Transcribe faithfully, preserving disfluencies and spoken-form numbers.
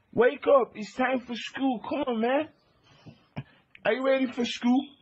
Wake up. It's time for school. Come on, man. Are you ready for school?